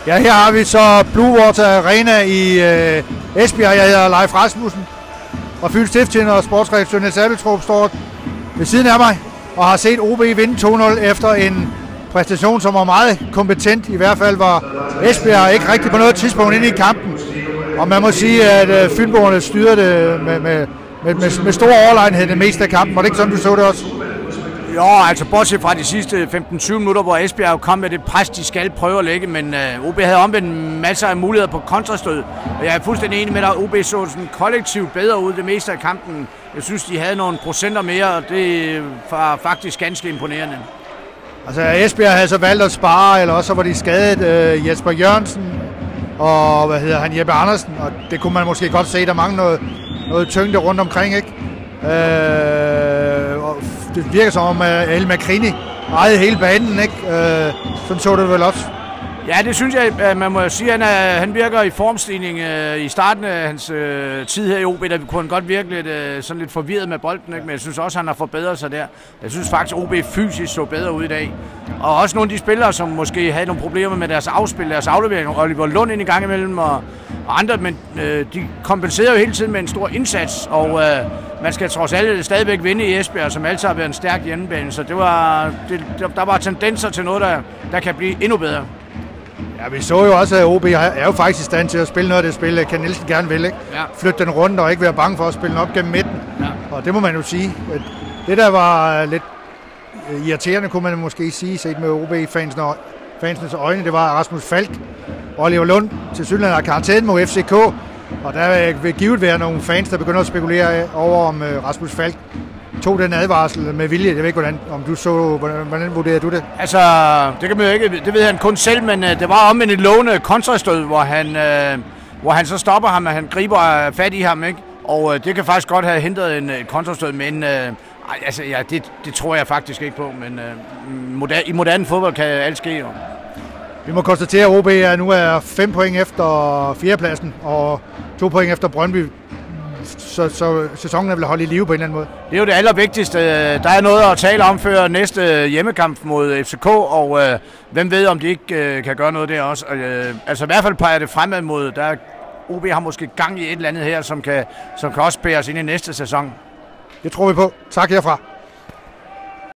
Ja, her har vi så Blue Water Arena i Esbjerg. Jeg hedder Leif Rasmussen og Fyns Stiftstidende og sportsredaktør Niels Abeltrup står ved siden af mig og har set OB vinde 2-0 efter en præstation, som var meget kompetent. I hvert fald var Esbjerg ikke rigtig på noget tidspunkt inde i kampen. Og man må sige, at fynboerne styrede det med stor overlegenhed det meste af kampen. Var det ikke sådan, du så det også? Jo, altså bortset fra de sidste 15-20 minutter, hvor Esbjerg kom med det pres, de skal prøve at lægge, men OB havde omvendt masser af muligheder på kontrastød. Og jeg er fuldstændig enig med dig, OB så sådan kollektivt bedre ud det meste af kampen. Jeg synes, de havde nogle procenter mere, og det var faktisk ganske imponerende. Altså Esbjerg havde så valgt at spare, eller også var de skadet Jesper Jørgensen og Jeppe Andersen, og det kunne man måske godt se, der mangler noget tyngde rundt omkring, ikke? Det virker som om El Makrini ejede hele banen, ikke? Sådan så det vel også. Ja, det synes jeg, man må sige, han virker i formstigning i starten af hans tid her i OB, der kunne han godt virke lidt forvirret med bolden, ikke? Men jeg synes også, han har forbedret sig der. Jeg synes faktisk, OB fysisk så bedre ud i dag. Og også nogle af de spillere, som måske havde nogle problemer med deres afspil, deres aflevering, Oliver Lund ind i gang imellem og andre, men de kompenserer jo hele tiden med en stor indsats, og man skal trods alt stadigvæk vinde i Esbjerg, som altid har været en stærk hjemmebane, så der var tendenser til noget, der kan blive endnu bedre. Ja, vi så jo også, at OB er jo faktisk i stand til at spille noget af det spil, Ken Nielsen gerne vil, ikke? Ja. Flytte den rundt og ikke være bange for at spille den op gennem midten. Ja. Og det må man jo sige. Det der var lidt irriterende, kunne man måske sige, set med OB-fansenes øjne, det var Rasmus Falk og Oliver Lund til synligheden af karantæne mod FCK. Og der vil givet være nogle fans, der begynder at spekulere over, om Rasmus Falk tog den advarsel med vilje. Jeg ved ikke, hvordan vurderede du det? Altså, det kan man jo ikke, det ved han kun selv, men det var om en lovende kontrastød, hvor han så stopper ham, og han griber fat i ham, ikke? Og det kan faktisk godt have hindret en kontrastød, men altså, ja, det tror jeg faktisk ikke på, men i moderne fodbold kan alt ske jo. Vi må konstatere, at OB nu er 5 point efter 4. pladsen og 2 point efter Brøndby. Så sæsonen er vel holdt i live på en eller anden måde. Det er jo det allervigtigste. Der er noget at tale om før næste hjemmekamp mod FCK, og hvem ved, om de ikke kan gøre noget der også. Altså i hvert fald peger det fremad mod, der OB har måske gang i et eller andet her, som kan også bære os ind i næste sæson. Det tror vi på. Tak herfra.